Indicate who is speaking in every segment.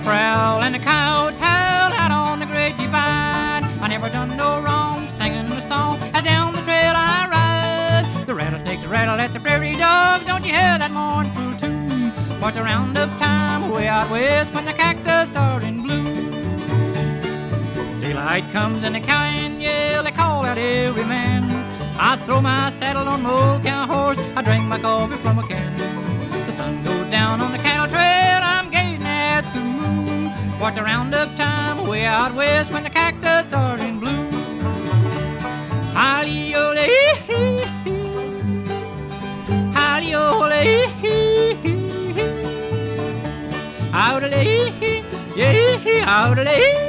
Speaker 1: prowl and the coyotes howl out on the great divide. I never done no wrong singing the song as down the trail I ride. The rattlesnakes rattle at the prairie dog, don't you hear that mournful tune? What's the roundup time way out west when the cactus are in bloom? Daylight comes and the cowing yell, they call out every man. I throw my saddle on my old cow horse, I drink my coffee from a can. The sun goes down on the cattle trail, I'm gazing at the moon. What's the roundup time way out west when the cactus are in bloom? Holly-ole, holly-ole, out-a-lee, yeah, out-a-lee.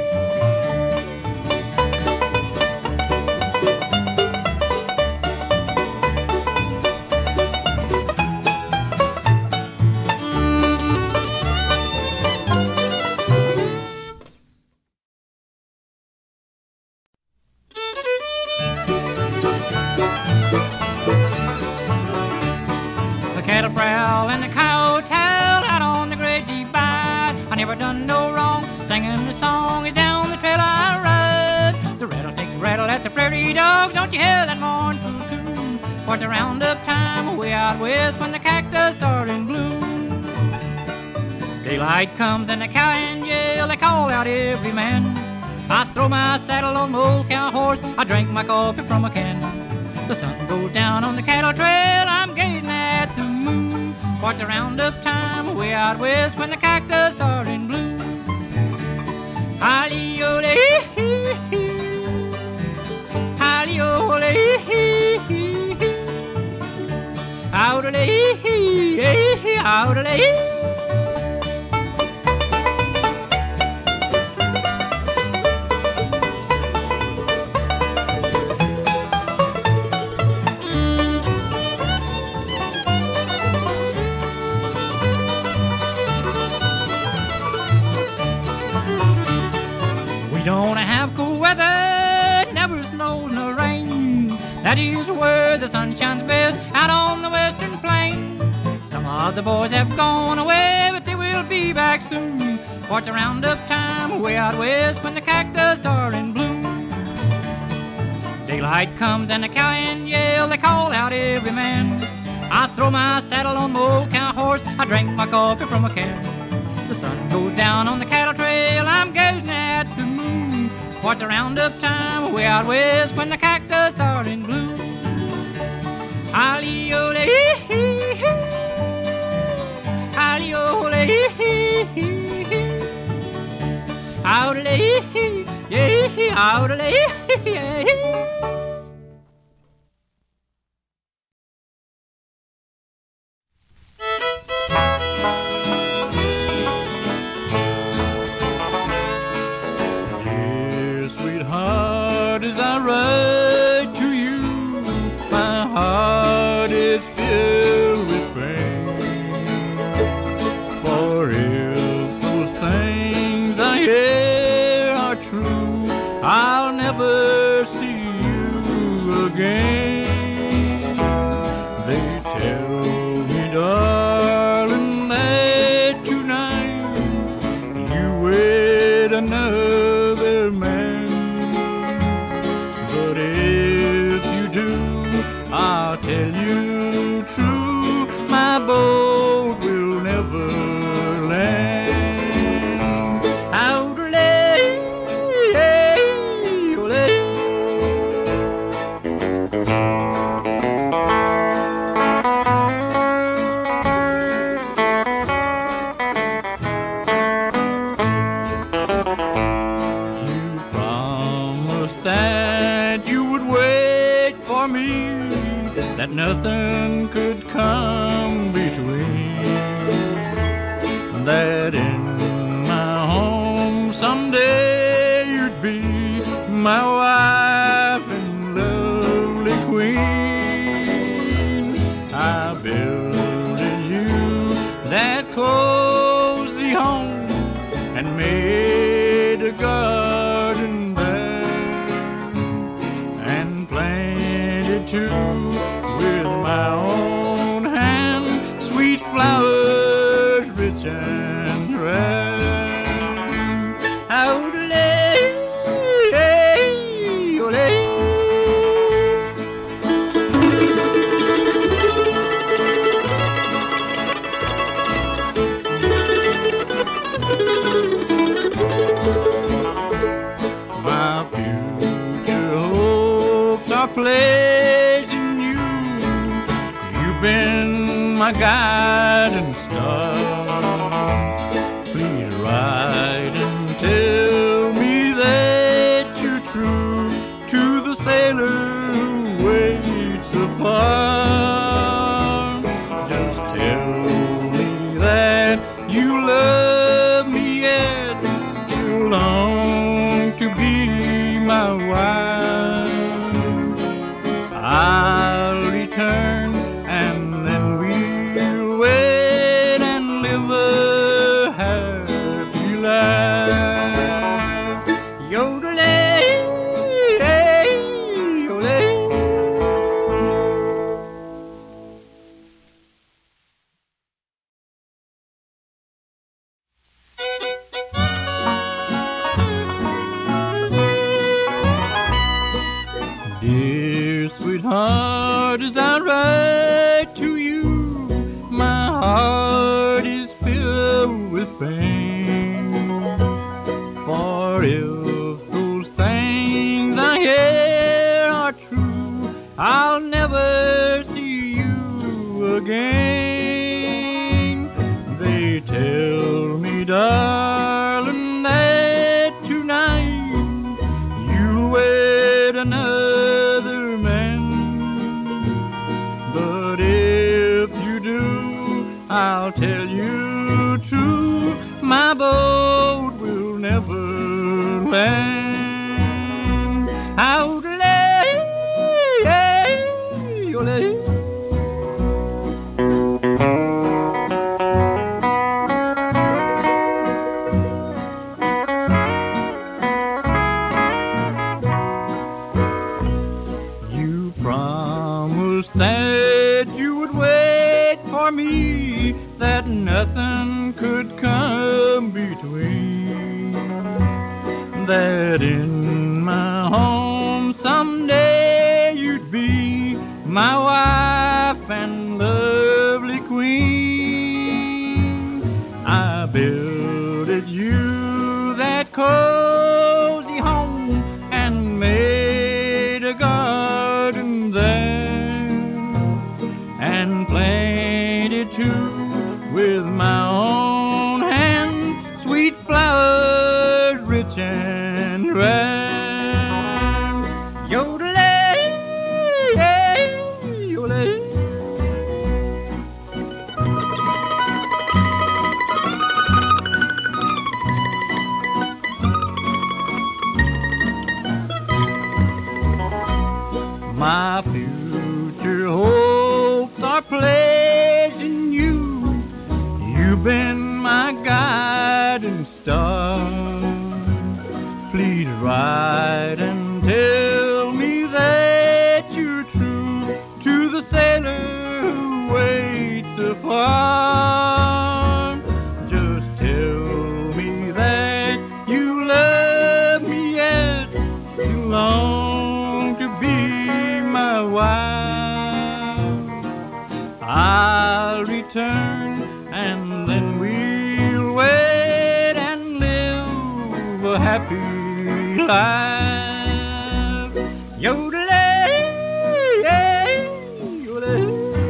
Speaker 1: Don't you hear that mournful tune? What's the roundup time way out west when the cactus are in bloom? Daylight comes and the cowing yell, they call out every man. I throw my saddle on my old cow horse, I drink my coffee from a can. The sun goes down on the cattle trail, I'm gazing at the moon. What's the roundup time way out west when the cactus are in bloom? Holly-ole, out-a-lee, out-a-lee. We don't have cool weather, never snows nor rain. That is where the sun shines best, out on the western plain. Some of the boys have gone away, but they will be back soon. What's the roundup time way out west when the cactus are in bloom? Daylight comes and the cowing yell, they call out every man. I throw my saddle on my old cow horse, I drink my coffee from a can. The sun goes down on the cattle trail, I'm gazing at the moon. What's the roundup time way out west when the cactus are in bloom? Holly-ole, holly-ole, out-a-lee, yeah, out-a-lee, yeah. As I write to you, my heart is filled with pain. For if those things I hear are true, I'll never see you again. They tell me, darling, that tonight you wed another man. I'll tell you true, my boat will never land. Out-a-lay, you promised that you would wait for me, that nothing could come between, that in my home someday you'd be my wife and lovely queen. I builded you that cozy home and made a garden there and planted too with my own hand, sweet flowers rich and rare. been my guiding star. Please write and tell me that you're true to the sailor who waits afar. Just tell me that you love me yet, still long to be my wife. I'll return and then we'll wed and live a happy life. Yodelay, yodelay. Dear sweetheart, as I write to you, my heart is filled with pain. For if those things I hear are true, I'll never see you again. They tell me, darling, that tonight you'll wed another man. But if you do, I'll tell you true, my boat will never land. Oudelay, yodelay. You promised that you would wait for me, that nothing could come between, that in my home someday you'd be my wife and lovely queen. I builded you that cozy home and made a garden there, and planted too with my own hand sweet flowers rich and rare. Yodelay, yodelay. My future hopes are placed in you. You've been my guiding star. Please write and tell me that you're true to the sailor who waits afar. Just tell me that you love me yet, you long to be my wife. I'll return and then we'll wed and live a happy life. Yodelay, yodelay.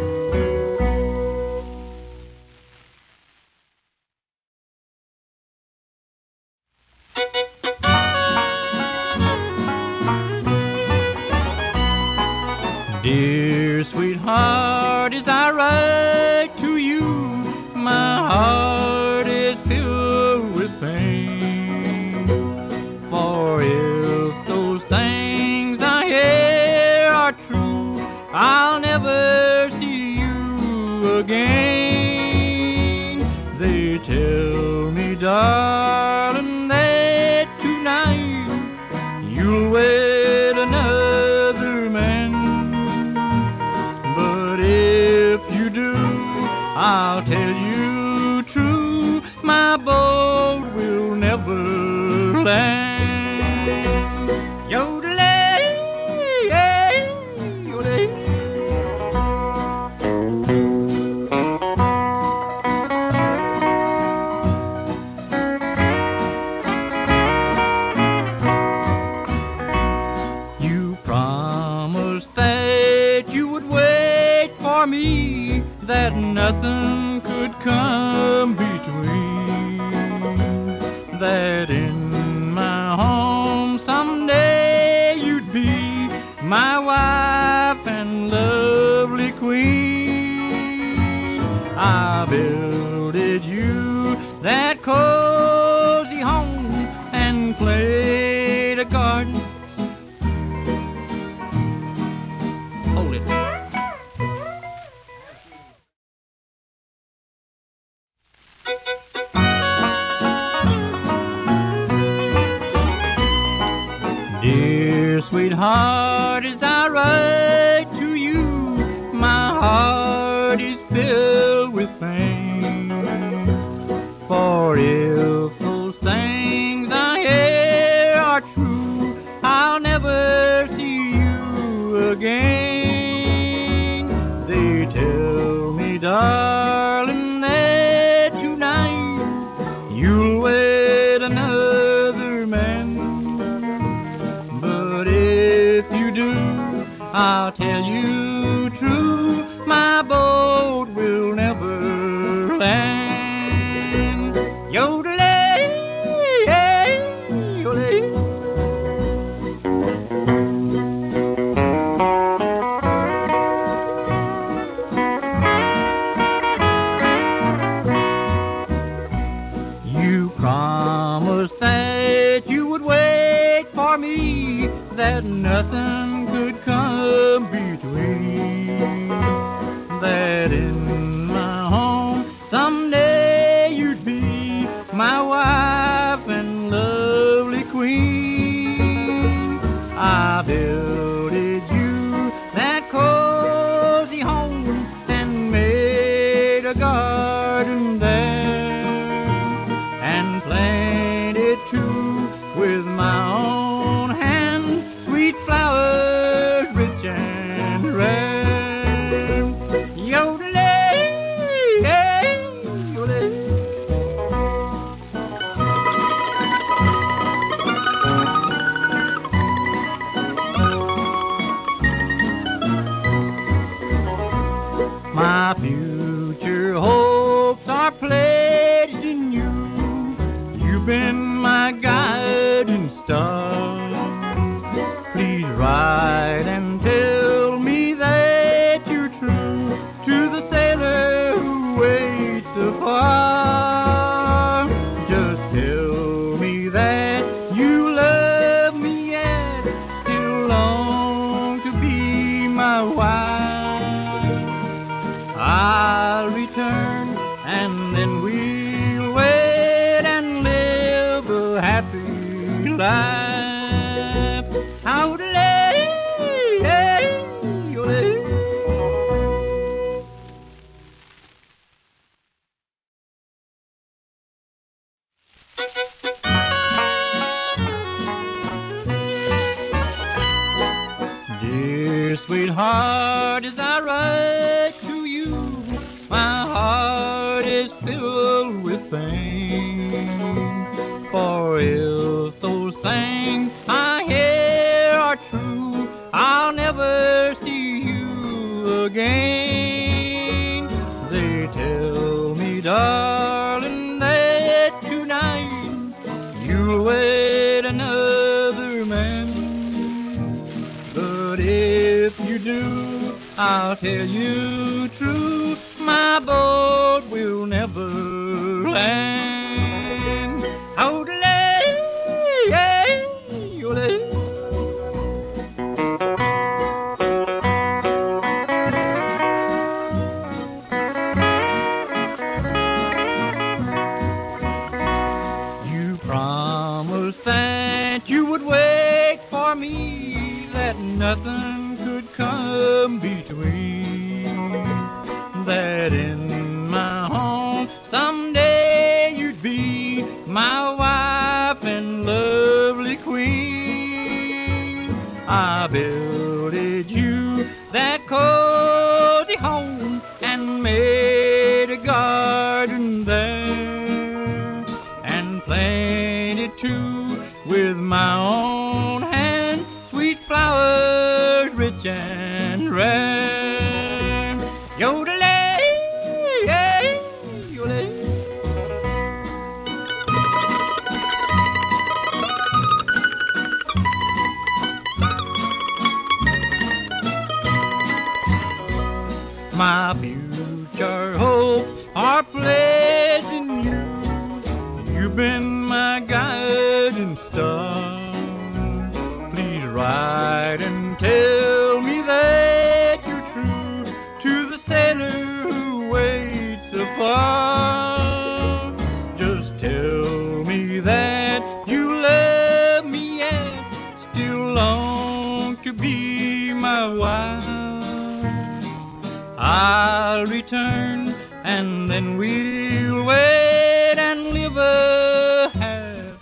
Speaker 1: Dear sweetheart, as I write to you, my heart is filled with pain. For if those things I hear are true, I'll never see you again. They tell me, darling, that tonight you'll wed another man. But if you do, I'll tell you true, my boat will never land. Yodelay, yodelay. You promised that you would wait for for me that nothing could come between. That in my home someday you'd be my wife and lovely queen. I builded you that cozy home and played a garden. Hold it. Dear sweetheart, as I write to you, my heart is filled with pain. For if those things I hear are true, I'll never see you again. They tell me, darling, that tonight you'll wed another man. But if you do, I'll tell you true, my boat will never land. Yodelay, yodelay. You promised that you would wait for me, that nothing could come between. That in my home someday you'd be my wife and lovely queen. I builded you that cozy home and made a garden there, and planted too with my own hand sweet flowers rich and rare. Yodelay, yodelay. My future hopes are pledged in you. You've been my guiding star. Please write and tell me that you're true to the sailor who waits afar. Just tell me that you love me and still long to be my wife. I'll return and then we'll wed and live a happy life. Yodelay, yodelay. Dear sweetheart, as I write to you, my heart is filled with pain. For if those things I hear are true, I'll never see you again. They tell me, darling, that tonight you'll wed another man. But if you do, I'll tell you true, my boat will never land. Yodelay, yodelay. You promised that you would wait for me, that nothing could come between. That in my home someday you'd be my wife and lovely queen. I builded you that cozy home and made a garden there, and planted too with my own hand sweet flowers Yodelay, yodelay. My future hopes are pledged in you. You've been my guiding star. Please write and tell me that you're true to the sailor who waits afar. Just tell me that you love me and still long to be my wife. I'll return and then we'll wait and live a half.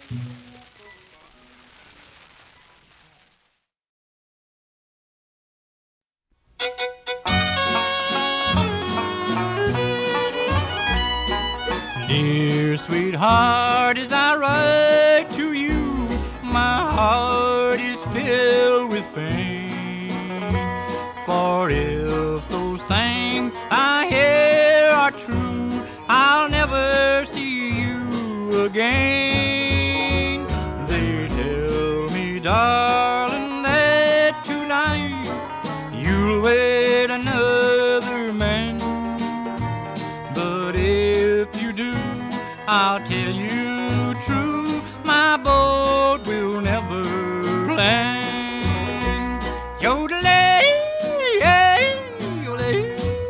Speaker 1: Dear sweetheart, as I write to you, my heart is filled with pain. For if those things I hear are true, I'll never see you again. They tell me, darling, that tonight you'll wed another man. But if you do, I'll tell you true, my boat will never land. Yodelay, yodelay.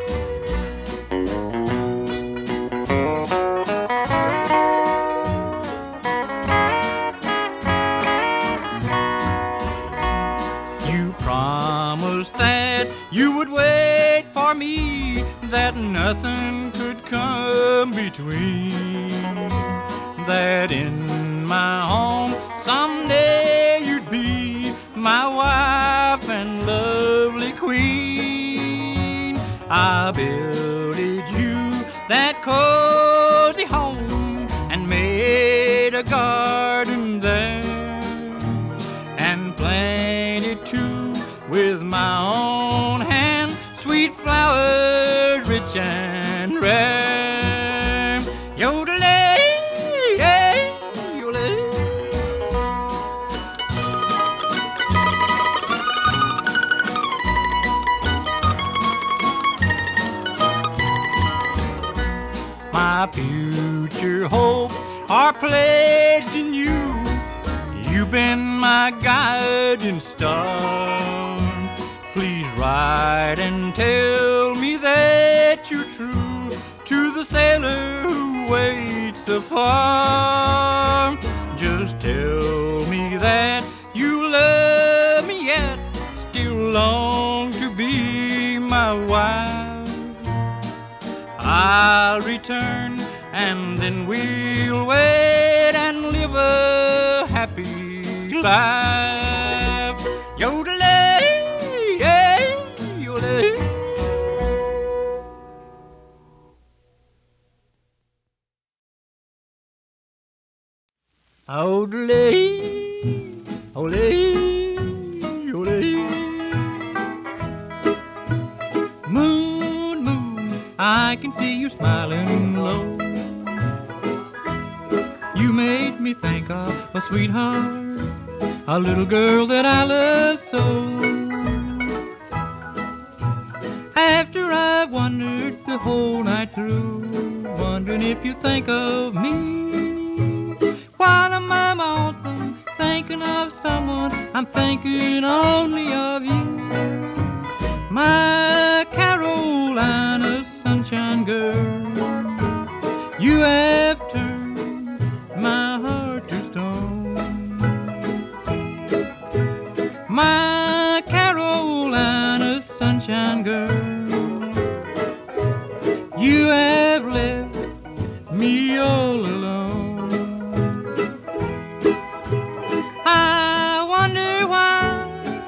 Speaker 1: You promised that you would wait for me, that nothing could come between, that in my home someday you'd be my wife and lovely queen. I builded you that cozy home and made a garden there, and planted too with my own hand sweet flowers rich and rare. Yodelay, yodelay. My future hopes are pledged in you. You've been my guiding star. Please write and tell me that you're true to the sailor who waits afar. Just tell me that you love me yet, still long to be my wife. I'll return and then we'll wait and live a happy life. Yodelay, yodelay. Yodelay, yodelay, yodelay. Moon, moon, I can see you smiling low. You made me think of a sweetheart, a little girl that I love so. After I've wondered the whole night through, wondering if you think of me, while I'm on my lonesome thinking of someone, I'm thinking only of you. My Carolina sunshine girl, you have turned my heart to stone. My Carolina sunshine girl, you have left me all alone. I wonder why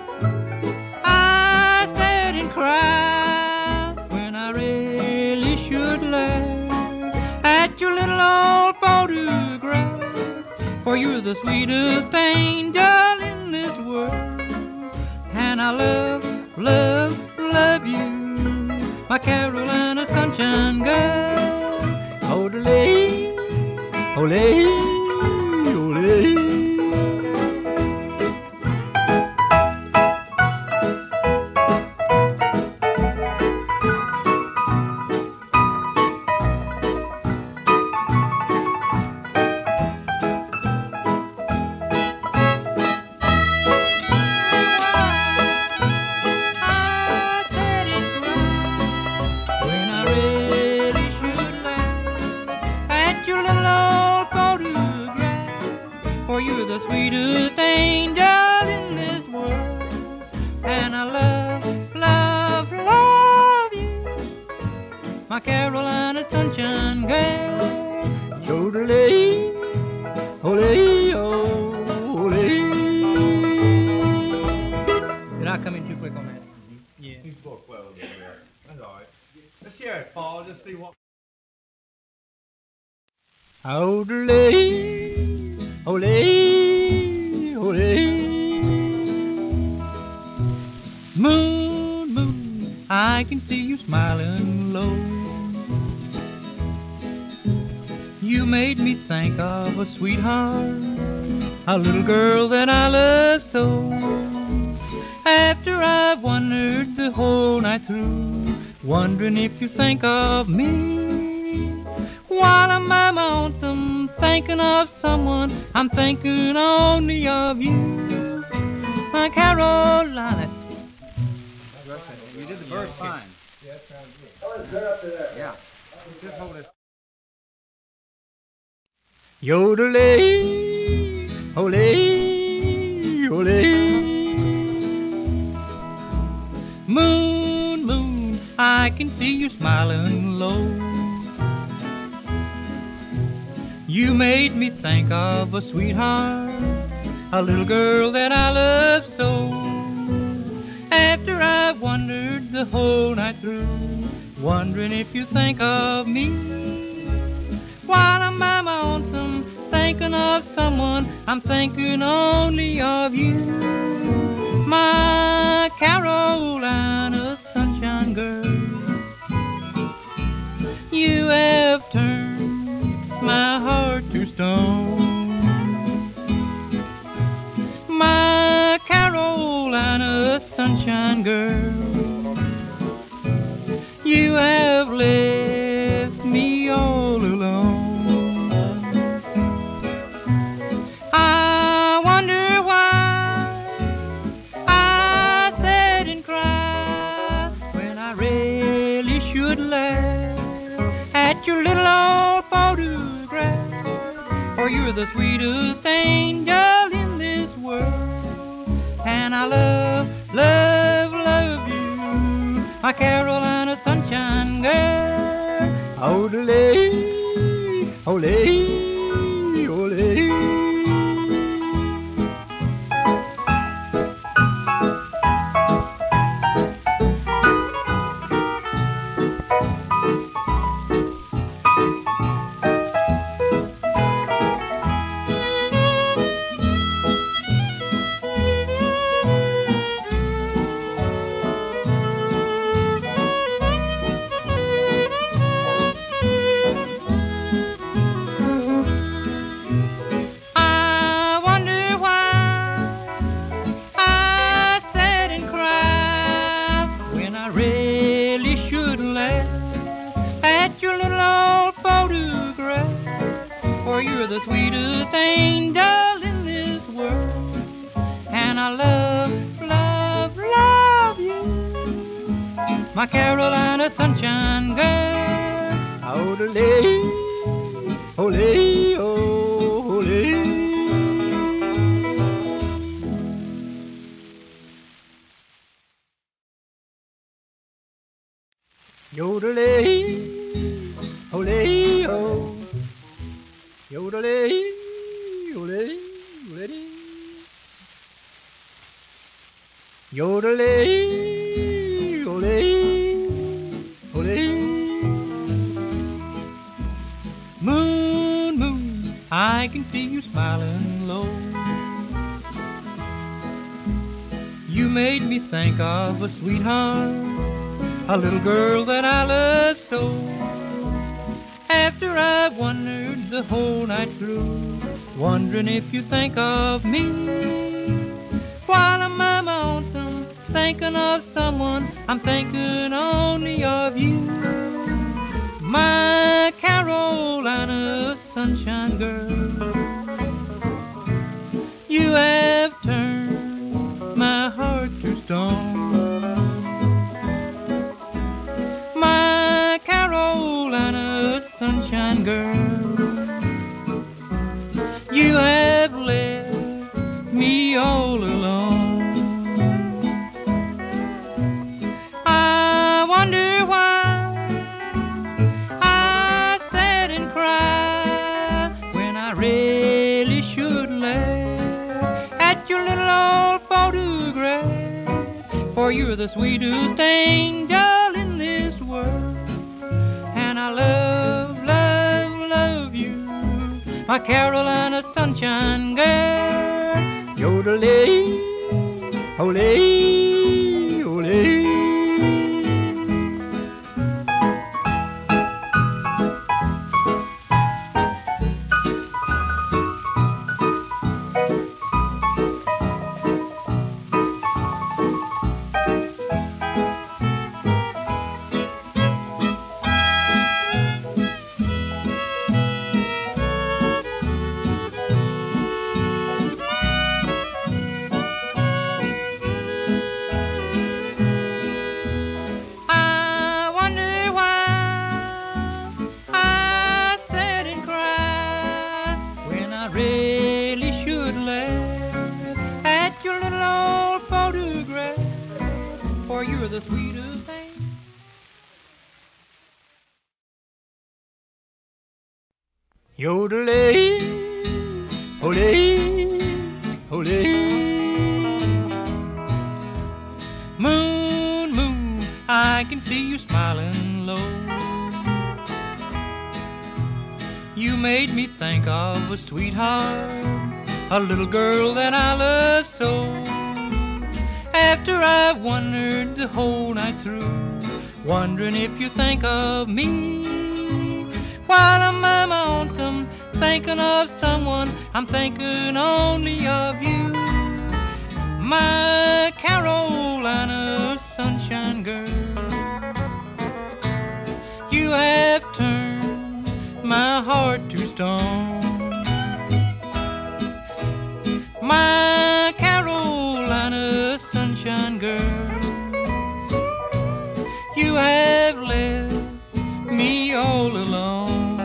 Speaker 1: I sat and cried when I really should laugh at your little old photograph. For you're the sweetest angel in this world, and I love, love, love you. my Carolina sunshine girl. Ole, ole, ole. For you're the sweetest angel in this world, and I love, love, love you, my Carolina sunshine girl. Yodelay, ole, ole. Did I come in too quick on that? Yeah.
Speaker 2: You spoke well a little bit. That's all right. Let's hear it, Paul. Just see what.
Speaker 1: Yodelay, ole, ole. Moon, moon, I can see you smiling low. You made me think of a sweetheart, a little girl that I love so. After I've wandered the whole night through, wondering if you think of me. While I'm by my lonesome, thinking of someone, I'm thinking only of you, my Carolina.
Speaker 2: You did the verse fine.
Speaker 3: Yeah, that sounds good. Oh, it's good up to there.
Speaker 2: Yeah. Just hold it.
Speaker 1: Yodelay, ole, ole. Moon, moon, I can see you smiling low. You made me think of a sweetheart, a little girl that I love so. After I've wandered the whole night through, wondering if you think of me. While I'm by my lonesome, thinking of someone, I'm thinking only of you, my Carolina sunshine girl. You have turned my heart to stone, my Carolina sunshine girl. You have left me all alone. I wonder why I sat and cried when I really should laugh at your little old photograph. For you're the sweetest angel in this world, and I love, love, love you, my Carolina sunshine girl. Ole, ole, ole. For you're the sweetest angel in this world, and I love, love, love you, my Carolina sunshine girl. Ole, ole, ole. Yodelay, ole, oh. Yodelay, ole, ole. Yodelay, ole, ole. Moon, moon, I can see you smiling low. You made me think of a sweetheart, a little girl that I love so. After I've wondered the whole night through, wondering if you think of me, while I'm at my lonesome, thinking of someone, I'm thinking only of you. My Carolina sunshine girl, you have turned my heart to stone. My Carolina sunshine girl, you have left me all alone. I wonder why I sat and cried when I really should laugh at your little old photograph. For you're the sweetest angel in this world, and I love, love, love you, my Carolina sunshine girl. Yodelay, olay, olay. You're the sweetest thing. Yodelay, olay, olay. Moon, moon, I can see you smiling low. You made me think of a sweetheart, a little girl that I love so. After I've wondered the whole night through, wondering if you think of me, while I'm at my lonesome, thinking of someone, I'm thinking only of you. My Carolina sunshine girl, you have turned my heart to stone. My Carolina sunshine girl, you have left me all alone.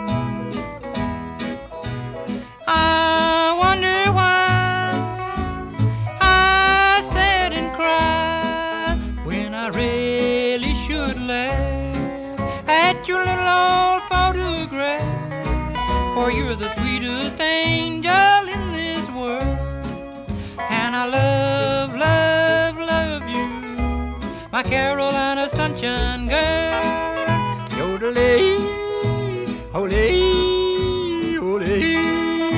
Speaker 1: I wonder why I sat and cried when I really should laugh at your little old photograph. For you're the sweetest angel in this world, and I love, love, love you, my Carolina sunshine girl. Yodelay, olay, olay.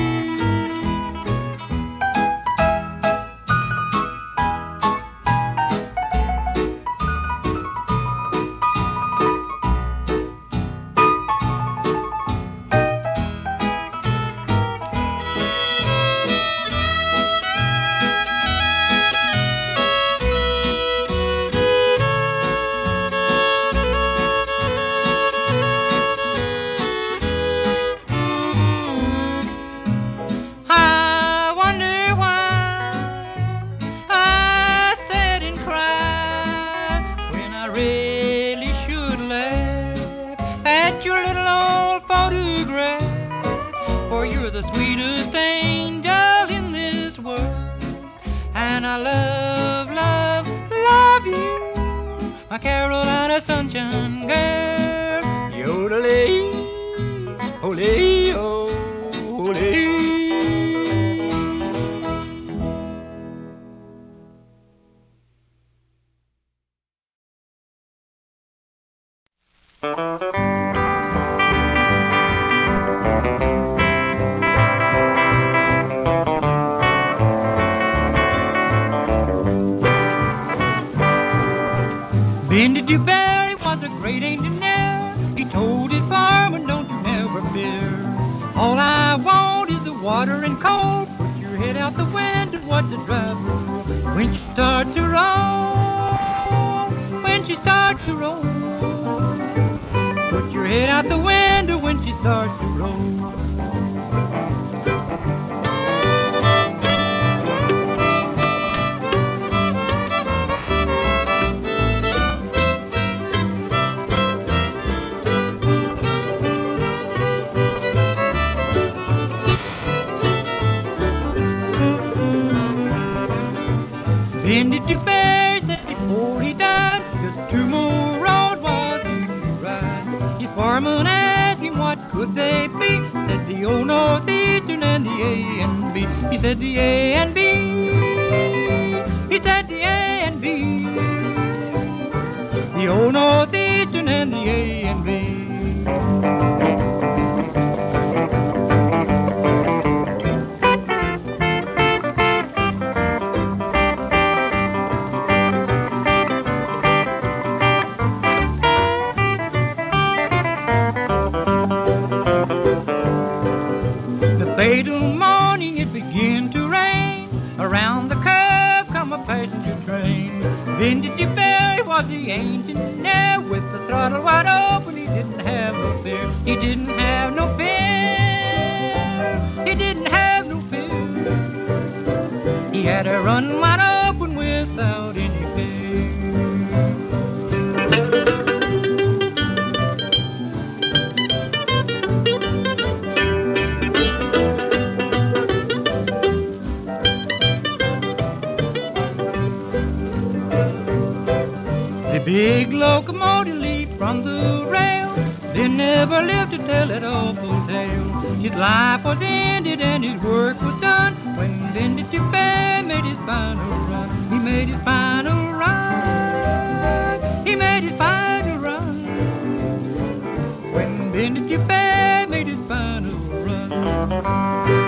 Speaker 1: The sweetest angel in this world, and I love, love, love you, my Carolina sunshine girl. Yodelay, olay, olay. Been to Dubai great engineer. He told his fireman, don't you never fear. All I want is the water and coal. Put your head out the window and watch the driver roll. When she starts to roll, when she starts to roll. Put your head out the window when she starts to roll. Bendy Bear said before he died, just 2 more roads was he to ride. His foreman asked him what could they be. Said the old Northeastern and the A and B. He said the A and B. He said the A and B. The old Northeastern and the A and B. Fatal morning it began to rain. Around the curve come a passenger train. Bendy Bear was the engineer. With the throttle wide open he didn't have no fear. He didn't have no fear. He didn't have no fear. He had to run wide open without any fear. Big locomotive leaped from the rail, then never lived to tell that awful tale. His life was ended and his work was done when Bendy Bear made his final run. He made his final run. He made his final run. When Bendy Bear made his final run.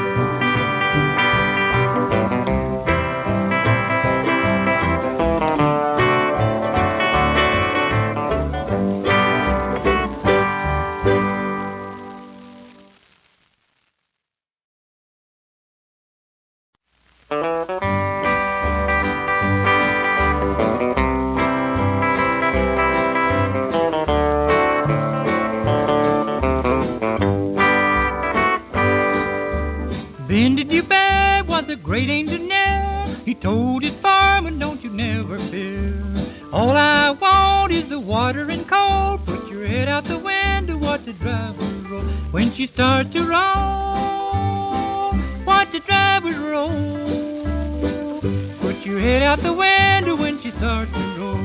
Speaker 1: Bendy Bear was a great engineer. He told his fireman, don't you never fear. All I want is the water and coal. Put your head out the window, watch the driver roll. When she starts to roll, watch the driver roll. Put your head out the window when she starts to roll.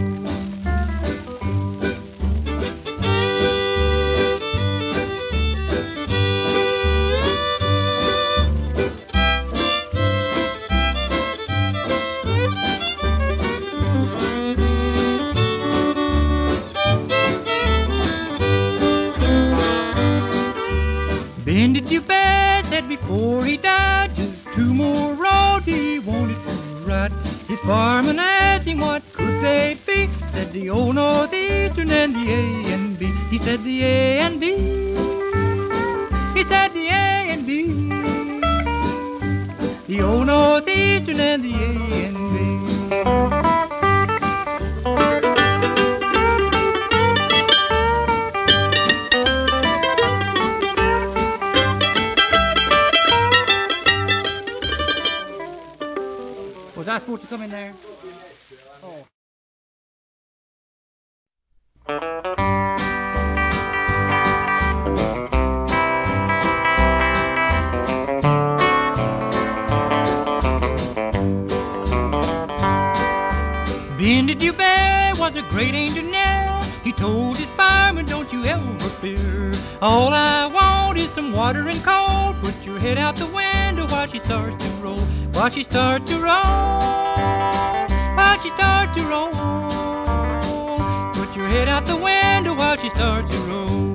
Speaker 1: Bendy Bear said before he died, just 2 more roads he wanted to ride. His fireman asked him what could they be. Said the old Northeastern and the A and B. He said the A and B. He said the A and B. The old Northeastern and the A and B. Was I supposed to come in there? Oh. Bendy Bear was a great engineer. He told his fireman, don't you ever fear. All I want is some water and coal. Put your head out the window while she starts to roll. While she starts to roll. While she starts to roll. Put your head out the window while she starts to roll.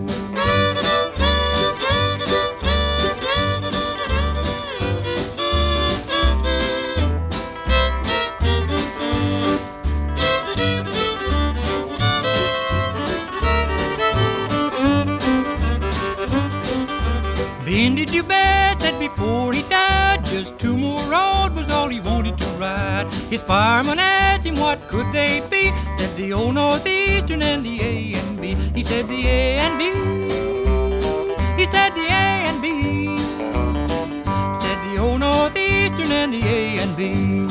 Speaker 1: Bendy Dubé said before he died, just 2 more roads was all he wanted to ride. His fireman asked him what could they be. Said the old Northeastern and the A and B. He said the A and B. He said the A and B. Said the old Northeastern and the A and B.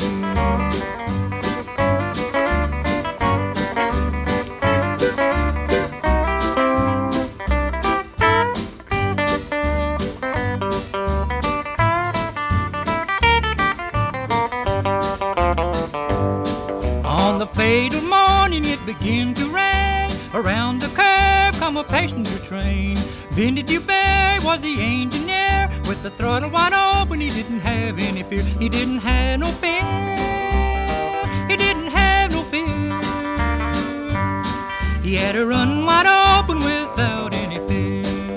Speaker 1: On the fatal morning it began to rain. Around the curve come a passenger train. Bendy Dubé was the engineer. With the throttle wide open, he didn't have any fear. He didn't have no fear. He didn't have no fear. He had to run wide open without any fear.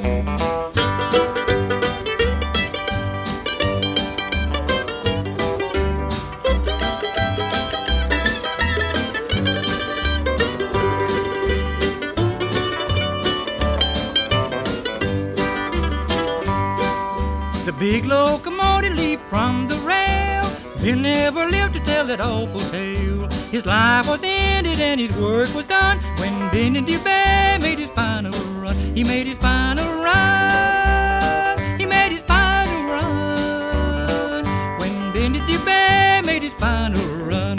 Speaker 1: The big locomotive leaped from the rail. Ben never lived to tell that awful tale. His life was ended and his work was done when Bendy Dubé made his final run. He made his final run. He made his final run. When Bendy Dubé made his final run.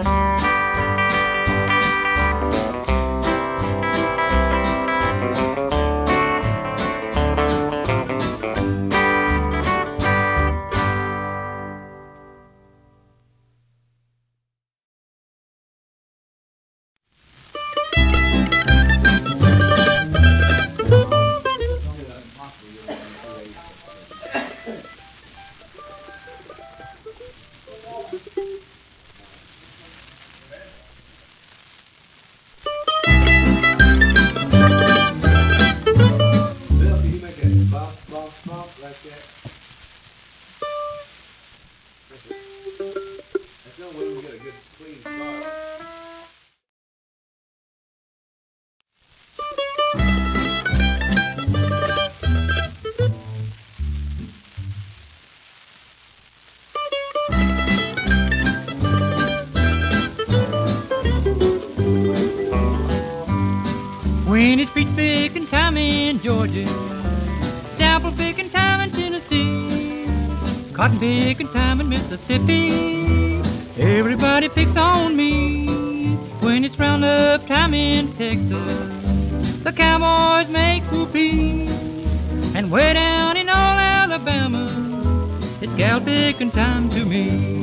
Speaker 1: When it's peach picking time in Georgia, it's apple picking time in Tennessee, cotton picking time in Mississippi, everybody picks on me. When it's roundup time in Texas, the cowboys make whoopee, and way down in all Alabama, it's gal picking time to me.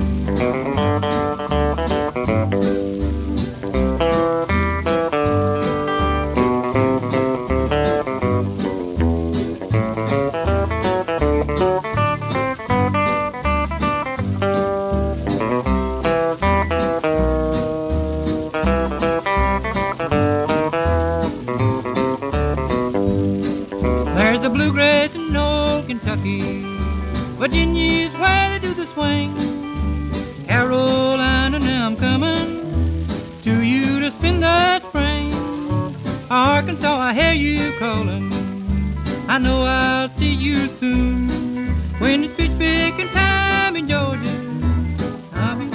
Speaker 1: There's the bluegrass in old Kentucky, Virginia's where they do the swing, Carolina, now I'm coming to you to spend the spring. Arkansas, I hear you calling, I know I'll see you soon. When it's peach picking time in Georgia, I'll be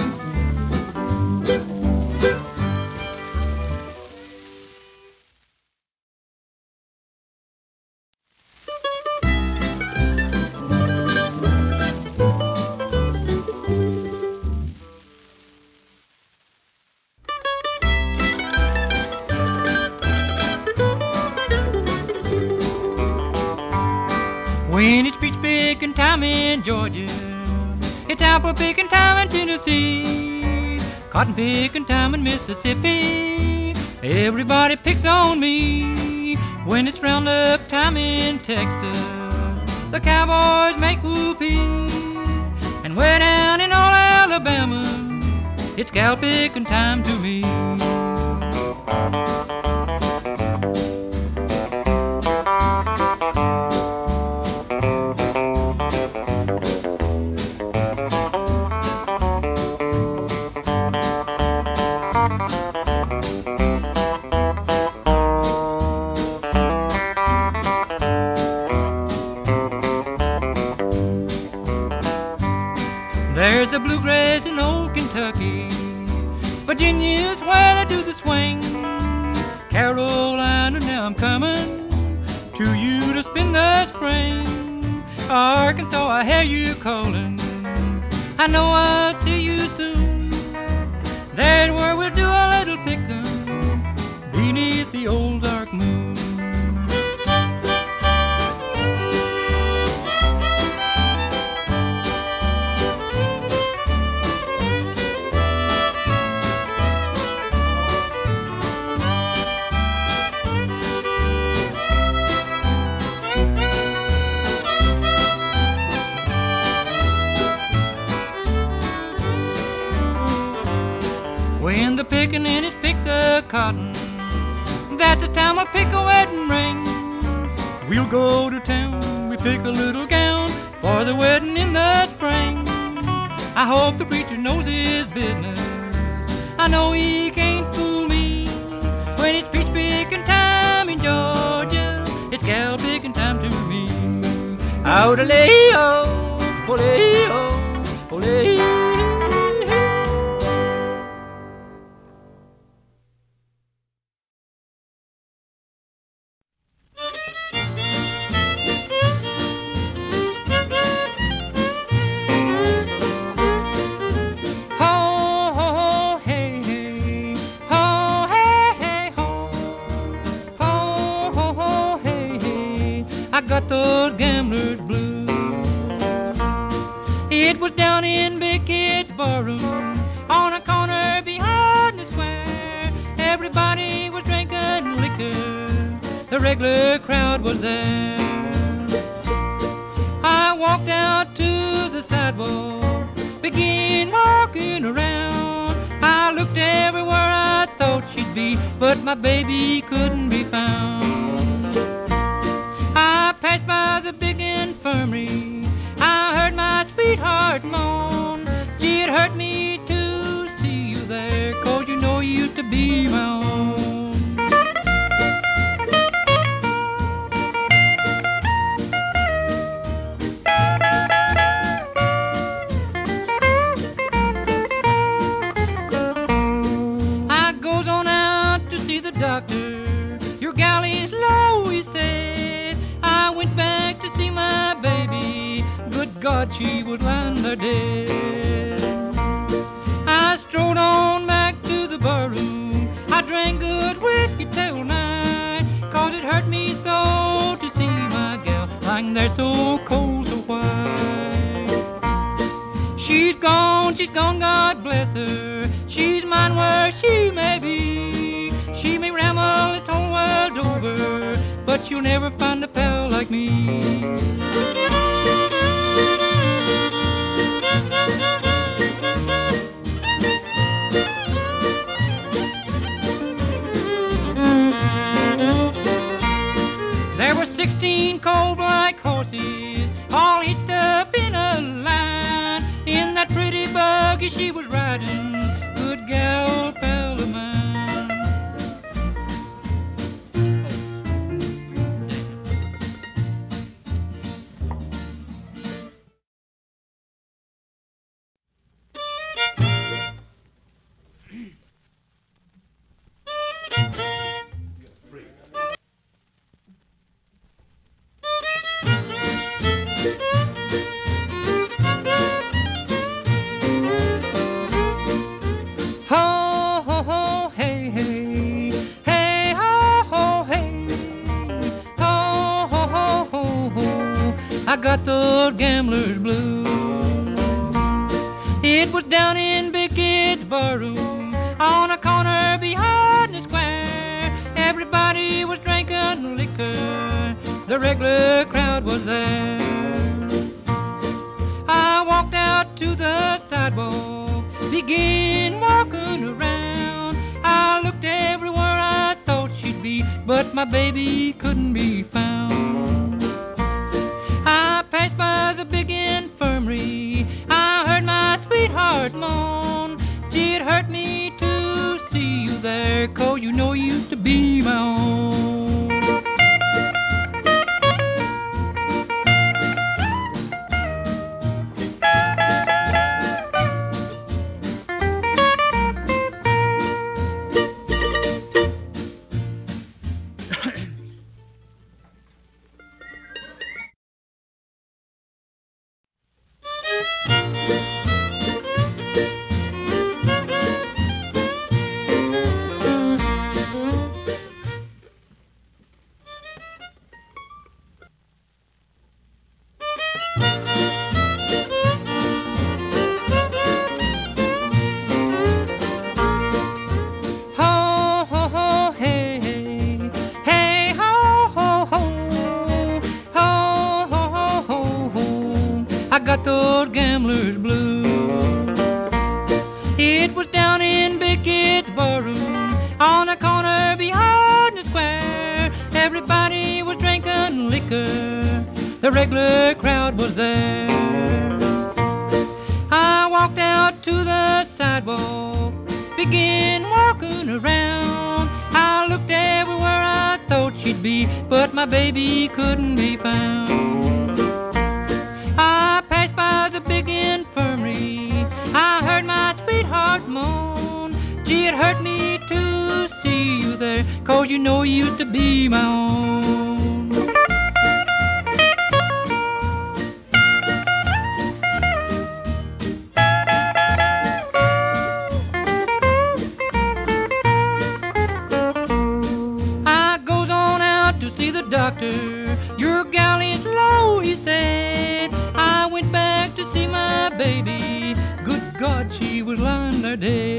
Speaker 1: When it's peach picking time in Georgia, it's apple picking time in Tennessee, cotton picking time in Mississippi, everybody picks on me. When it's roundup time in Texas, the cowboys make whoopee, and way down in all Alabama, it's gal picking time to me. coming to you to spend the spring. Arkansas, I hear you calling. I know I'll see you soon. There's where we'll do a little pickin' beneath the Ozark moon. When the pickaninnies picks the cotton, that's the time I pick a wedding ring. We'll go to town, we pick a little gown for the wedding in the spring. I hope the preacher knows his business. I know he can't fool me. When it's peach picking time in Georgia, it's gal picking time to me. Ow-de-lay-o, ole-o, ole-o. Got those gamblers blues. It was down in Big Kid's barroom on a corner behind the square. Everybody was drinking liquor, the regular crowd was there. I walked out to the sidewalk, began walking around. I looked everywhere I thought she'd be, but my baby couldn't be found. I passed by the big infirmary, I heard my sweetheart moan. Gee, it hurt me to see you there, 'cause you know you used to be my own. I goes on out to see the doctor. Your gal is low, he said. I went back to see my baby. Good God, she was lying there dead. I strolled on back to the barroom. I drank good whiskey till night, 'cause it hurt me so to see my gal lying there so cold, so white. She's gone, God bless her. She's mine where she may be. She may ramble this whole world over, but you'll never find a pal like me. There were 16 coal black horses, all hitched up in a line. In that pretty buggy she was riding, good gal, pal of mine. I got those gambler's blues. It was down in Big Kid's barroom on a corner behind the square. Everybody was drinking liquor, the regular crowd was there. I walked out to the sidewalk, began walking around. I looked everywhere I thought she'd be, but my baby couldn't be found. I passed by the big infirmary, I heard my sweetheart moan. Gee, it hurt me to see you there, 'cause you know you used to be my own. Everybody was drinking liquor, the regular crowd was there. I walked out to the sidewalk, began walking around. I looked everywhere I thought she'd be, but my baby couldn't be found. I passed by the big infirmary, I heard my sweetheart moan. Gee, it hurt me to see you there, 'cause you know you used to be my own. I goes on out to see the doctor. Your gal is low, he said. I went back to see my baby. Good God, she was lying there dead.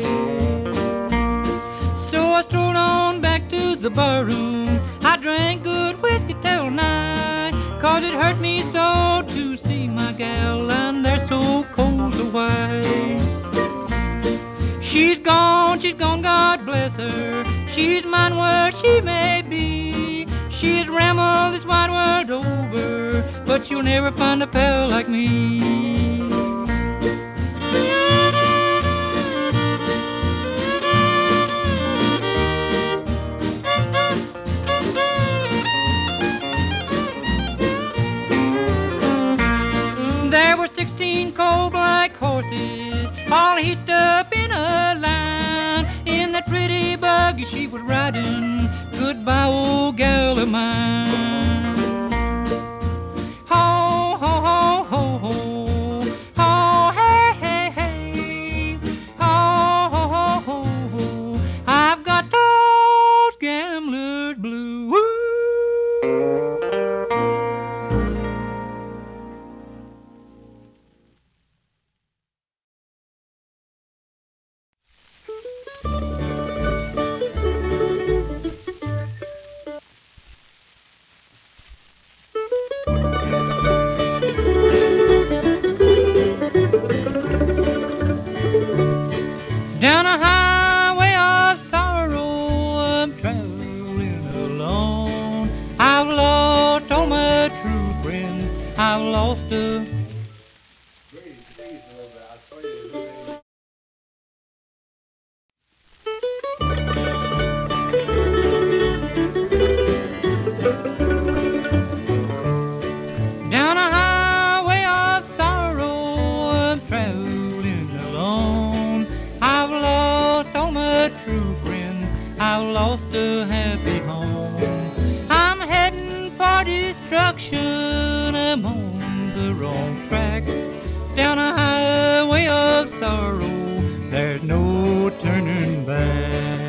Speaker 1: So I strolled on back to the barroom. I drank good whiskey till night, 'cause it hurt me so to see my gal lying there so cold so white. She's gone, God bless her. She's mine where she may be. She's rambled this wide world over, but you'll never find a pal like me. There were 16 coal-black horses, all hitched up in a line. In that pretty buggy she was riding, goodbye, old gal of mine. Ho, ho, ho, ho, ho, ho, hey, hey, hey, ho, ho, ho, ho, ho. I've got those gambler's blues. Down a highway of sorrow, I'm traveling alone. I've lost all my true friends, I've lost a... Down a highway of sorrow, I'm traveling alone. I've lost all my true friends, I've lost a happy home. I'm heading for destruction, I'm on the wrong track. Down a highway of sorrow, there's no turning back.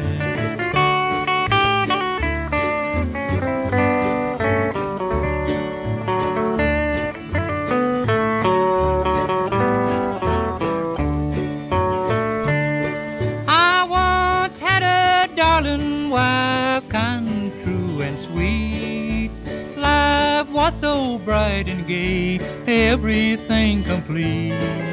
Speaker 1: Wife, kind, true, and sweet. Life was so bright and gay, everything complete.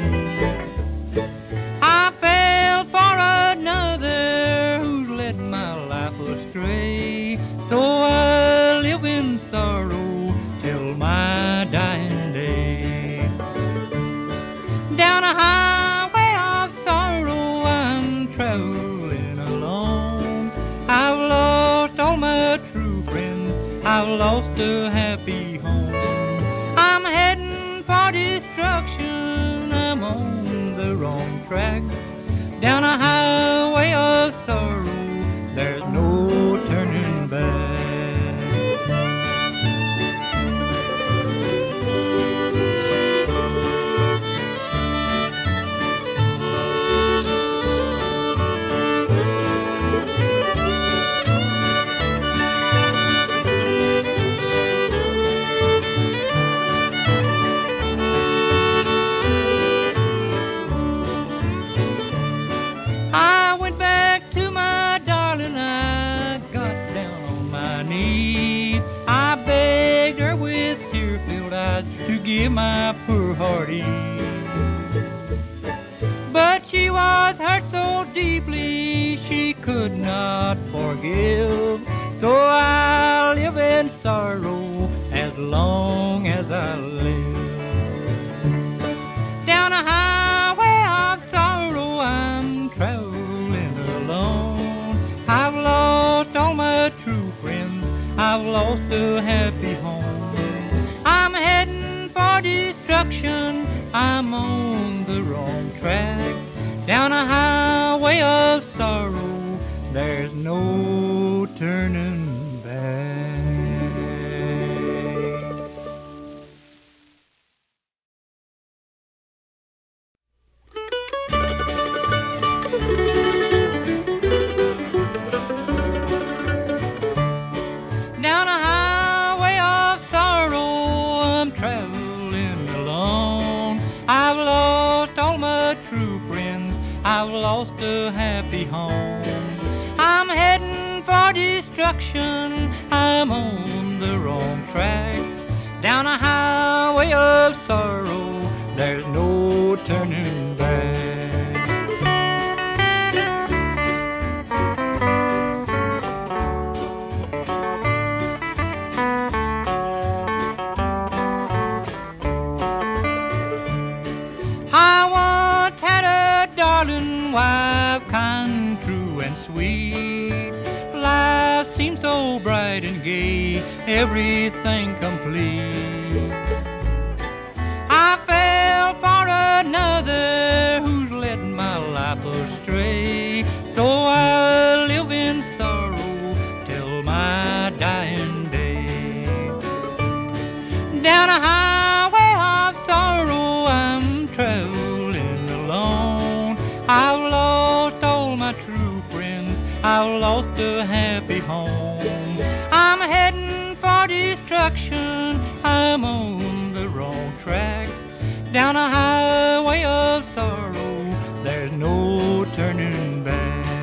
Speaker 1: I fell for another who led my life astray, so I live in sorrow till my dying day. Down a highway of sorrow, I'm traveling alone. I've lost all my true friends, I've lost a happy home. I'm heading for destruction, I'm on the wrong track. Down a highway of sorrow, there's no turning back. To give my poor heart ease, but she was hurt so deeply she could not forgive. So I'll live in sorrow as long as I live. Down a highway of sorrow I'm traveling alone. I've lost all my true friends, I've lost a happy home. I'm heading for destruction, I'm on the wrong track. Down a highway of sorrow, there's no turning back. Down a highway of sorrow, I'm traveling alone. I've lost all my true friends, I've lost a happy home. I'm heading for destruction, I'm on the wrong track. Down a highway of sorrow, there's no turning back. I once had a darling wife, kind, true, and sweet. Life seemed so bright and gay, everything complete. I fell for another who's led my life astray. So I live in sorrow till my dying day. Down a highway of sorrow I'm traveling alone. I've lost all my true friends, I've lost a happy home. I'm heading for destruction, I'm on the wrong track. Down a highway of sorrow, there's no turning back.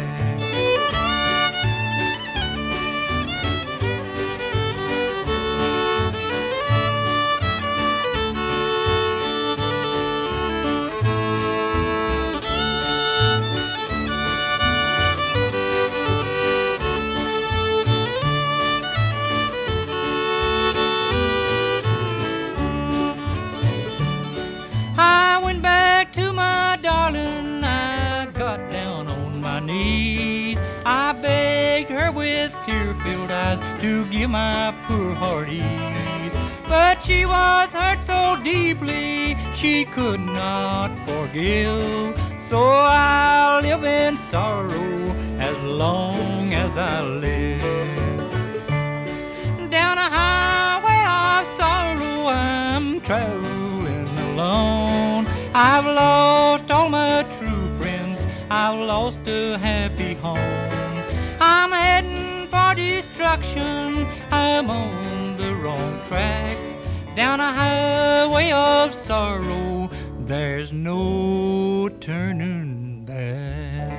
Speaker 1: I went back to my darling, I got down on my knees. I begged her with tear-filled eyes to give my poor heart ease. But she was hurt so deeply, she could not forgive. So I'll live in sorrow as long as I live. Down a highway of sorrow I'm traveling alone. I've lost all my true friends, I've lost a happy home. I'm heading for destruction, I'm on the wrong track. Down a highway of sorrow, there's no turning back.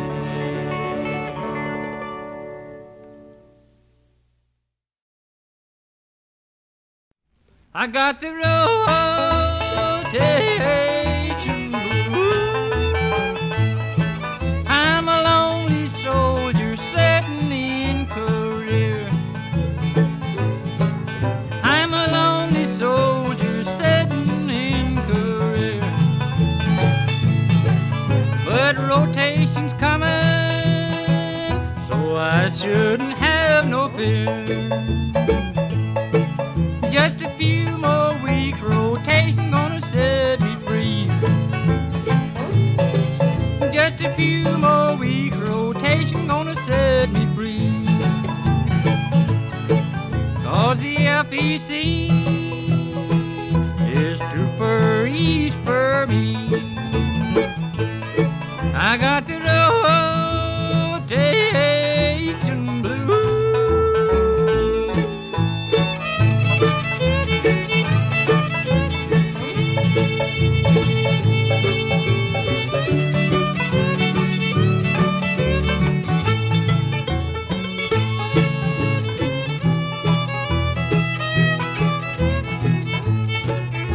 Speaker 1: I got the rotation blues. I'm a lonely soldier setting in career. I'm a lonely soldier setting in career. But rotation's coming, so I shouldn't have no fear. Just a few more weeks, rotation gonna set me free. Just a few more weeks, rotation gonna set me free. 'Cause the FEC is too far east for me. I got the rotation blues.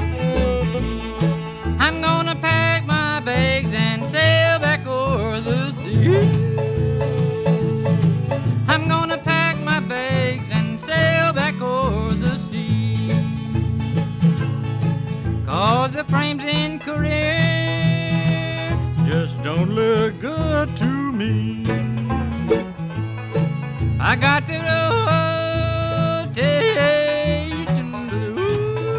Speaker 1: I'm gonna pack my bags and sail back over the frames in career just don't look good to me. I got the rotation blues.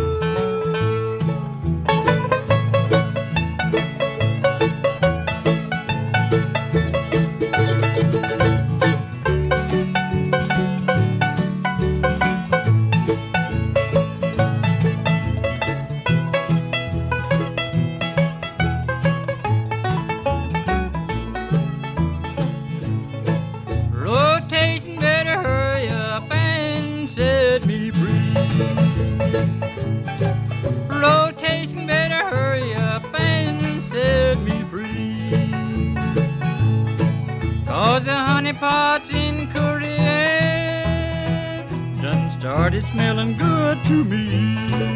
Speaker 1: Rotation better hurry up and set me free. Rotation better hurry up and set me free. 'Cause the honey pots in Korea done started smelling good to me.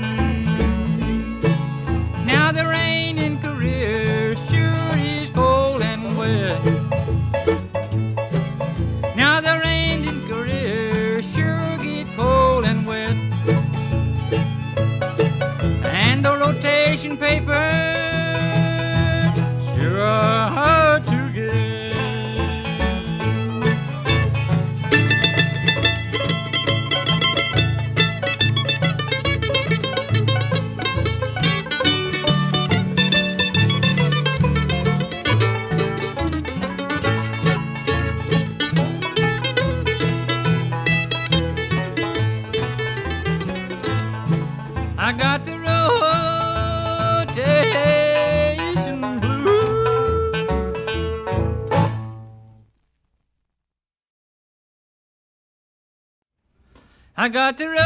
Speaker 1: Now the rain in Korea sure is cold and wet. Now the rain in Korea sure get cold and wet. And the rotation paper sure are hard to get. I got the rotation blues. I got the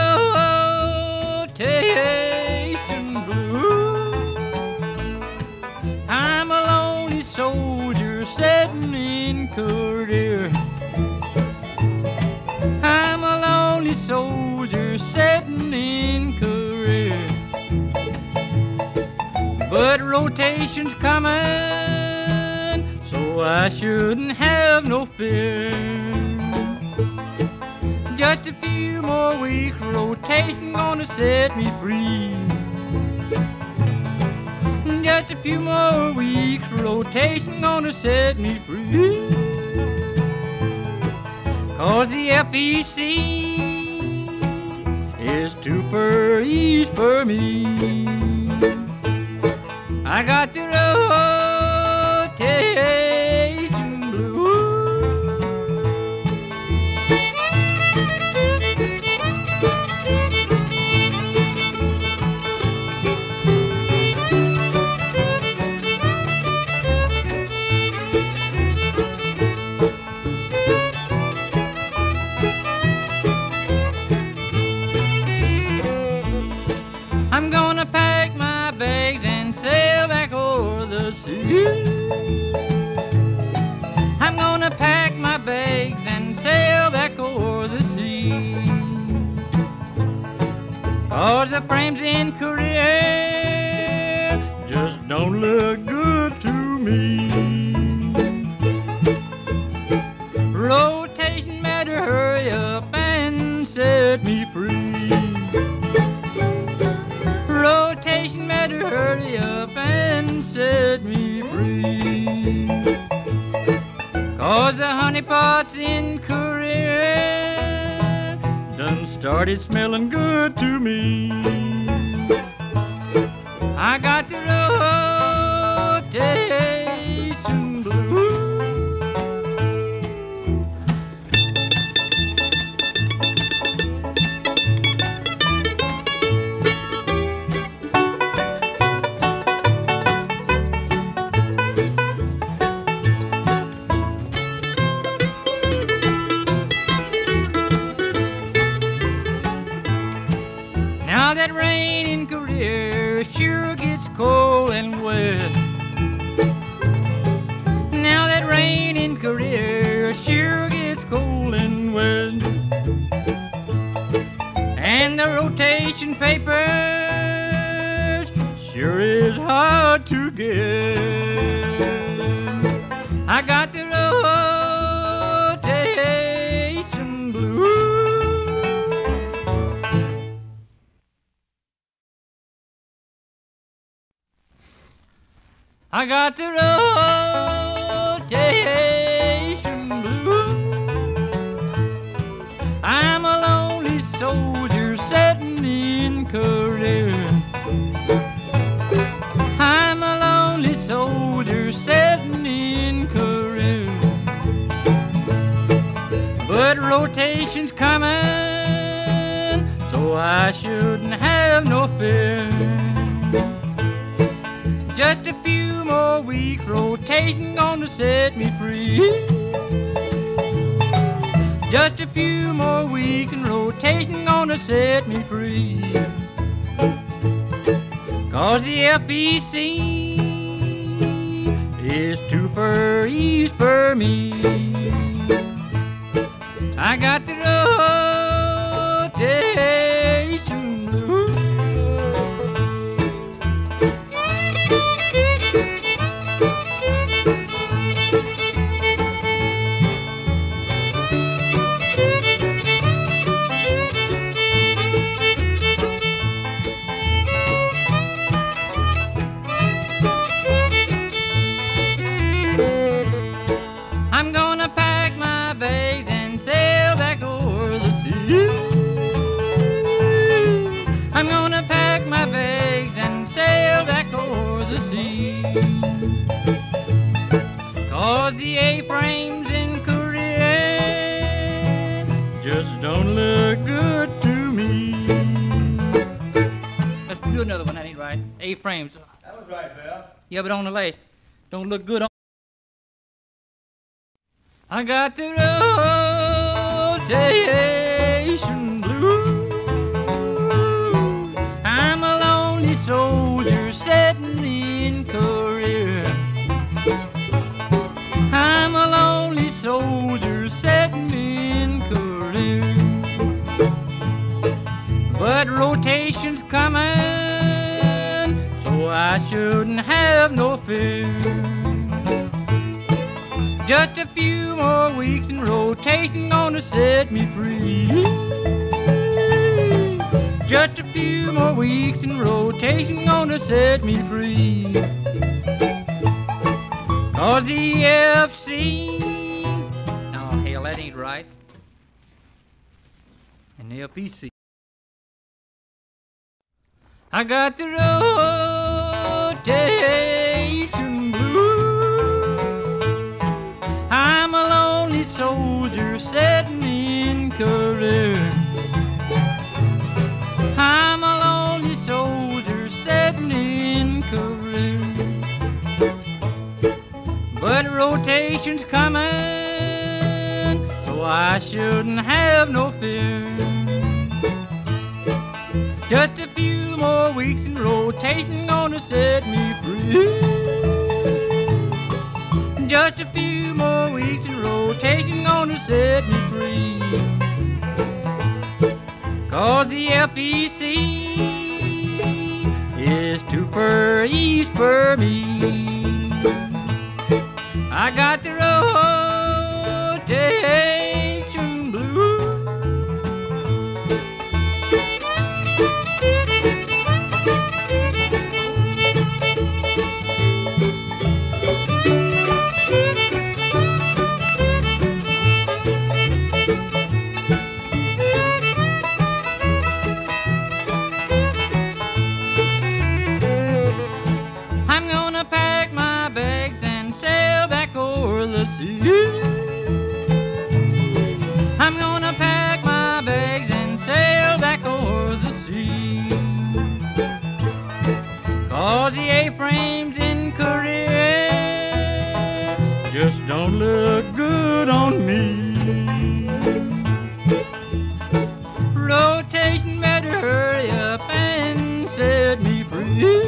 Speaker 1: rotation blues. I'm a lonely soldier sitting in career. I'm a lonely soldier sitting in career. But rotation's coming, so I shouldn't have no fear. Just a few more weeks, rotation gonna set me free. Just a few more weeks, rotation gonna set me free. 'Cause the FEC is too far east for me. I got the rotation blues. I'm gonna pack my bags and sail back over the sea. I'm gonna pack my bags and sail back over the sea. 'Cause the frames in Korea just don't look good to me. Rotation better hurry up and set me free. Rotation better hurry up and set me free. 'Cause the honey pots in Korea done started smelling good to me. I got the rotation blues. Now that rain in Korea sure gets cold and wet. Now that rain in Korea sure gets cold and wet. And the rotation papers sure is hard to get. I got the rotation blues. I got the rotation blues. I'm a lonely soldier setting in career. I'm a lonely soldier setting in career. But rotation's coming, so I shouldn't have no fear. Just a few more weeks, rotation gonna set me free. Just a few more weeks and rotation gonna set me free. 'Cause the FEC is too far east for me. I got the rotation blues. I'm gonna pack my bags and sail back over the sea. I'm gonna pack my bags and sail back over the sea. 'Cause the A-frames in Korea just don't look good to me. Let's do another one, that ain't right. A-frames.
Speaker 2: That was right, Bill.
Speaker 1: Yeah, but on the last, don't look good on. I got the rotation blues. I'm a lonely soldier setting in career. I'm a lonely soldier setting in career. But rotation's coming, so I shouldn't have no fear. Just a few more weeks and rotation gonna set me free. Just a few more weeks and rotation gonna set me free. 'Cause the FC, oh hell, that ain't right. And the FEC. I got the rotation blues. I'm a lonely soldier setting in career. I'm a lonely soldier setting in career. But rotation's coming, so I shouldn't have no fear. Just a few more weeks and rotation gonna set me free. Just a few more weeks and rotation gonna set me free. 'Cause the FEC is too far east for me. I got the rotation blues. I'm gonna pack my bags and sail back over the sea. 'Cause the A-frames in Korea just don't look good on me. Rotation better hurry up and set me free.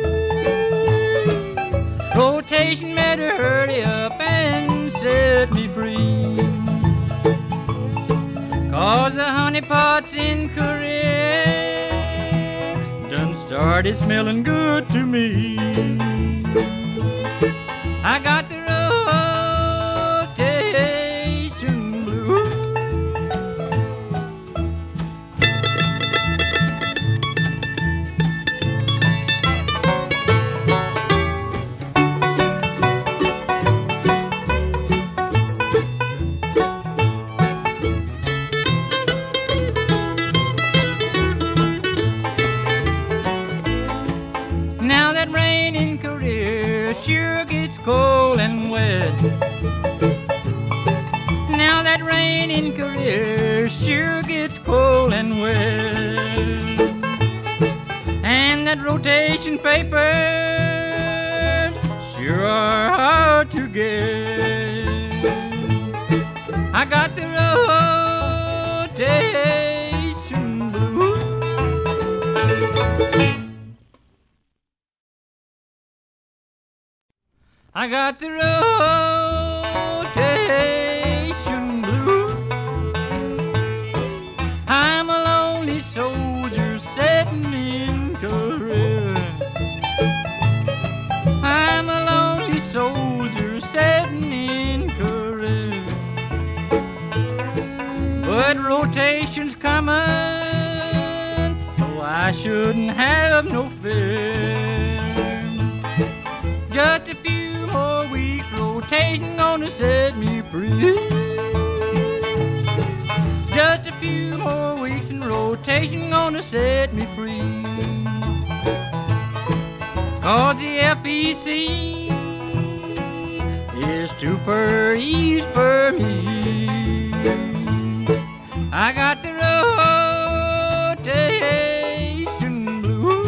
Speaker 1: Rotation better hurry up and set me free. 'Cause the honeypots in Korea done started smelling good to me. I got the rotation blues. that rotation paper sure are hard to get. I got the rotation blues. I got the rotation blues. I'm a lonely soldier sitting in Korea. I'm a lonely soldier sitting in Korea. But rotation's coming, so I shouldn't have no fear. Just a few more weeks, rotation gonna set me free. Just a few more weeks and rotation gonna set me free. 'Cause the FEC is too far east for me. I got the rotation blues.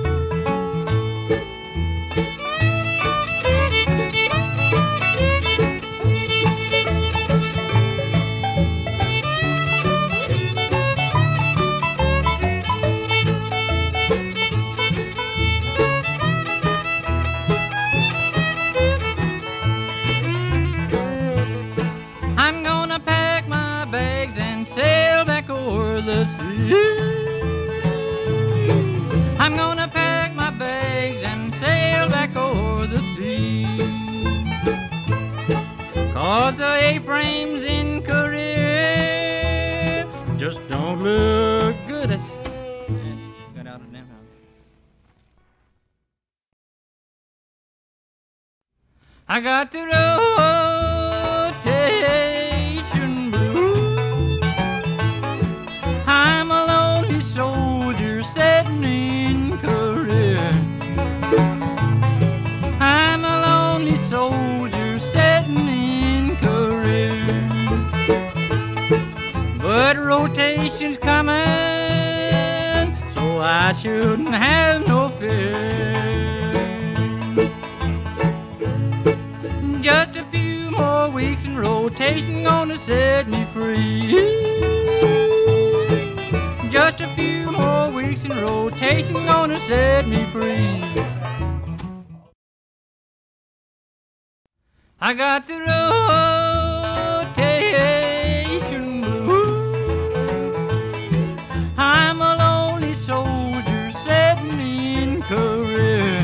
Speaker 1: I'm gonna pack my bags and sail back over the sea. I'm gonna pack my bags and sail back over the sea. 'Cause the A-frames in Korea just don't look good. Got out of them. I got the rotation blues. I'm a lonely soldier sitting in Korea. I'm a lonely soldier sitting in Korea. But rotation's coming, so I shouldn't have no fear. Just a few more weeks and rotation gonna set me free. Just a few more weeks and rotation gonna set me free. I got the rotation blues. I'm a lonely soldier sitting in Korea.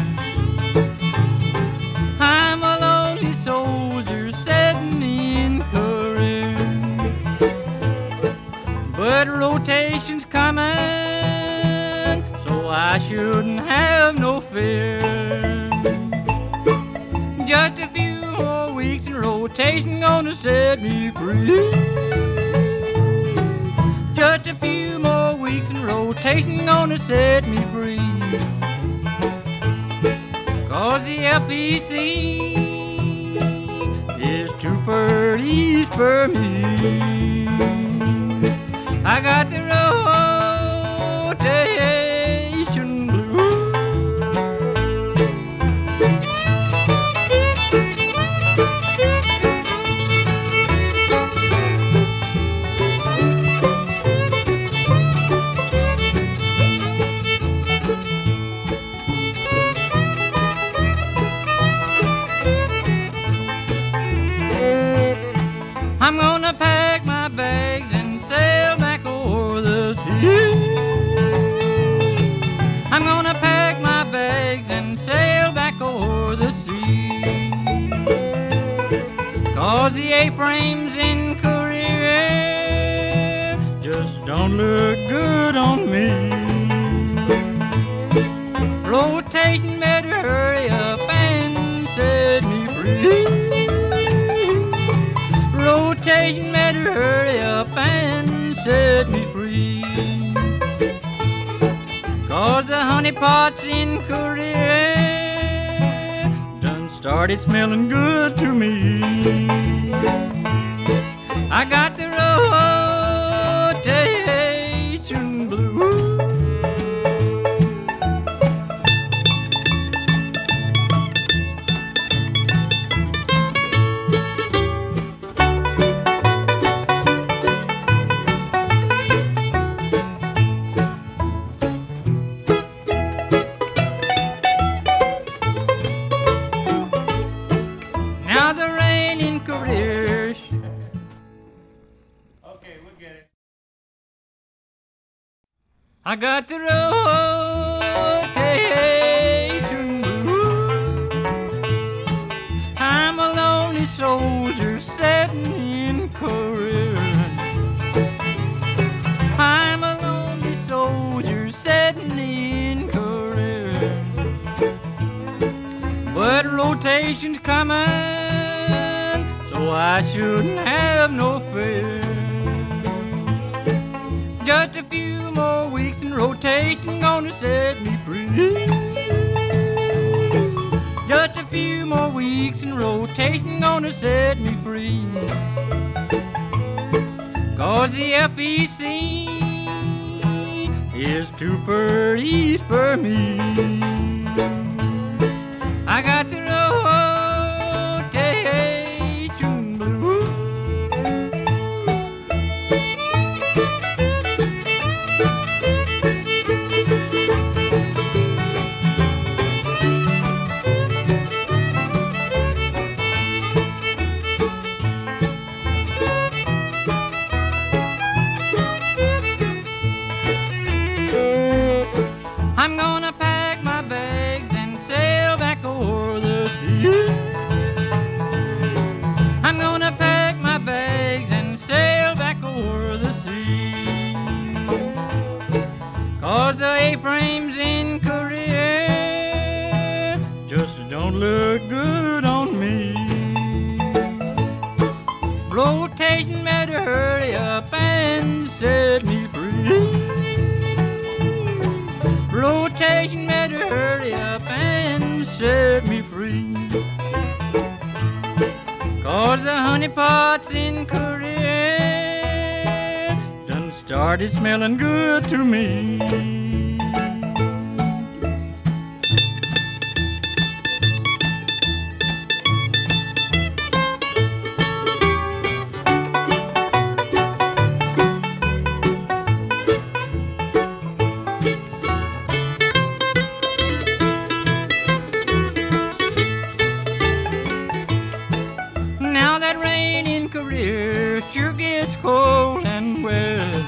Speaker 1: I'm a lonely soldier sitting in Korea. But rotation's coming, so I shouldn't have no fear. Just a few more weeks and rotation gonna set me free. Just a few more weeks and rotation gonna set me free. 'Cause the FEC is too far east for me. I got the rotation blues. I'm gonna pack my bags and sail back over the sea. I'm gonna pack my bags and sail back over the sea. 'Cause the A-frames in Korea just don't look good on me. Rotation better hurry up and set me free. Rotation better hurry up and set me free. 'Cause the honey pots in Korea done started smelling good to me. I got the rotation blues. I got the rotation blues. I'm a lonely soldier sitting in Korea. I'm a lonely soldier sitting in Korea. But rotation's coming, so I shouldn't have no fear. Just a few more weeks and rotation gonna set me free. Just a few more weeks and rotation gonna set me free. 'Cause the FEC is too far east for me. I got the rotation blues. I'm gonna pack my bags and sail back over the sea. I'm gonna pack my bags and sail back over the sea. 'Cause the A-frames in Korea just don't look good on me. Rotation better hurry up and set me free. Rotation better hurry up and set me free. 'Cause the honeypots in Korea done started smelling good to me. Now that rain in Korea sure gets cold and wet.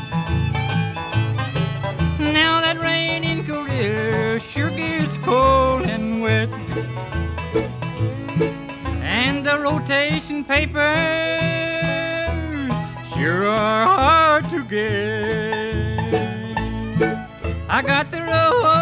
Speaker 1: Now that rain in Korea sure gets cold and wet. And the rotation papers sure are hard to get. I got the